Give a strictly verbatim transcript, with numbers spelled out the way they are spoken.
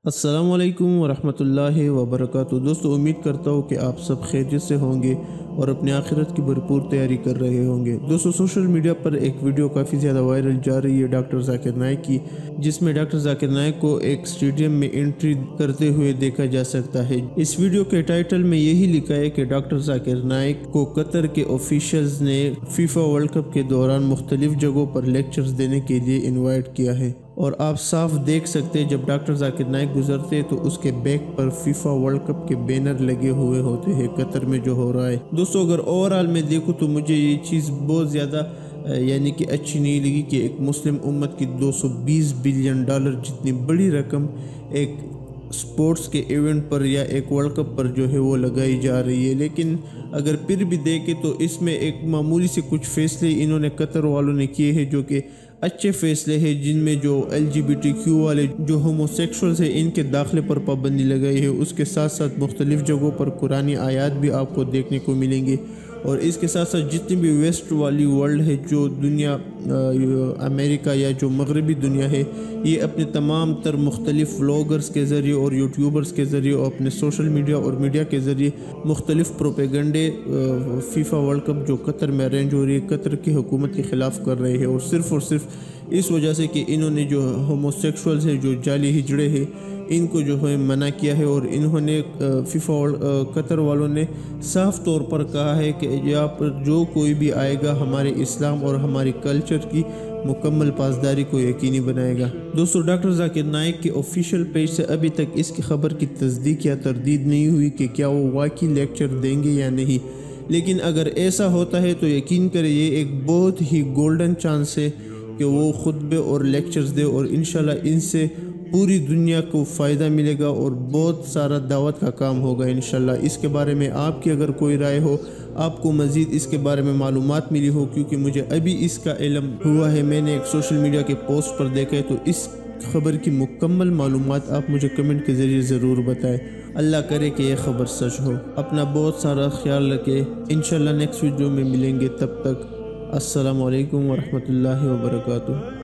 السلام علیکم ورحمۃ اللہ وبرکاتہ۔ دوستو، امید کرتا ہوں کہ آپ سب خیریت سے ہوں گے اور اپنے آخرت کی بھرپور تیاری کر رہے ہوں گے۔ دوستو، سوشل میڈیا پر ایک ویڈیو کافی زیادہ وائرل جا رہی ہے ڈاکٹر ذاکر نائک کی، جس میں ڈاکٹر ذاکر نائک کو ایک سٹیڈیم میں انٹری کرتے ہوئے دیکھا جا سکتا ہے۔ اس ویڈیو کے ٹائٹل میں یہی لکھا ہے کہ ڈاکٹر ذاکر نائک کو قطر کے آفیشلز نے فیفا ورلڈ کپ کے دوران مختلف جگہوں پر لیکچرز دینے کے لیے انوائٹ کیا ہے، اور آپ صاف دیکھ سکتے ہیں جب ڈاکٹر ذاکر نائک گزرتے تو اس کے بیک پر فیفا ورلڈ کپ کے بینر لگے ہوئے ہوتے ہیں قطر میں جو ہو رہا ہے۔ دوستو، اگر اوورآل میں دیکھوں تو مجھے یہ چیز بہت زیادہ یعنی کہ اچھی نہیں لگی کہ ایک مسلم امت کی دو سو بیس بلین ڈالر جتنی بڑی رقم ایک سپورٹس کے ایونٹ پر یا ایک ورلڈ کپ پر جو ہے وہ لگائی جا رہی ہے۔ لیکن اگر پھر بھی دیکھیں تو اس میں ایک معمولی سے کچھ فیصلے انہوں نے قطر والوں نے کیے ہیں جو کہ اچھے فیصلے ہیں، جن میں جو L G B T Q والے جو ہومو سیکشولز ہیں ان کے داخلے پر پابندی لگائی ہے۔ اس کے ساتھ ساتھ مختلف جگہوں پر قرآنی آیات بھی آپ کو دیکھنے کو ملیں گے، اور اس کے ساتھ ساتھ جتنی بھی ویسٹ والی ورلڈ ہے، جو دنیا امریکہ یا جو مغربی دنیا ہے، یہ اپنے تمام تر مختلف ولاگرز کے ذریعے اور یوٹیوبرز کے ذریعے اور اپنے سوشل میڈیا اور میڈیا کے ذریعے مختلف پروپیگنڈے فیفا ورلڈ کپ جو قطر میں ارینج ہو رہی ہے قطر کی حکومت کے خلاف کر رہے ہیں، اور صرف اور صرف اس وجہ سے کہ انہوں نے جو ہومو سیکشولز ہیں، جو جعلی ہجڑے ہیں، ان کو جو ہے منع کیا ہے، اور انہوں نے فیفا قطر والوں نے صاف طور پر کہا ہے کہ یہاں پر جو کوئی بھی آئے گا ہمارے اسلام اور ہماری کلچر کی مکمل پاسداری کو یقینی بنائے گا۔ دوستو، ڈاکٹر ذاکر نائک کے آفیشیل پیج سے ابھی تک اس کی خبر کی تصدیق یا تردید نہیں ہوئی کہ کیا وہ واقعی لیکچر دیں گے یا نہیں، لیکن اگر ایسا ہوتا ہے تو یقین کریں یہ ایک بہت ہی گولڈن چانس ہے کہ وہ خطبے اور لیکچرز دے، اور انشاءاللہ ان سے پوری دنیا کو فائدہ ملے گا اور بہت سارا دعوت کا کام ہوگا انشاءاللہ۔ اس کے بارے میں آپ کی اگر کوئی رائے ہو، آپ کو مزید اس کے بارے میں معلومات ملی ہو، کیونکہ مجھے ابھی اس کا علم ہوا ہے، میں نے ایک سوشل میڈیا کے پوسٹ پر دیکھا ہے، تو اس خبر کی مکمل معلومات آپ مجھے کمنٹ کے ذریعے ضرور بتائیں۔ اللہ کرے کہ یہ خبر سچ ہو۔ اپنا بہت سارا خیال رکھیں، انشاءاللہ نیکسٹ ویڈیو میں ملیں گے، تب تک السلام علیکم ورحمۃ اللہ وبرکاتہ۔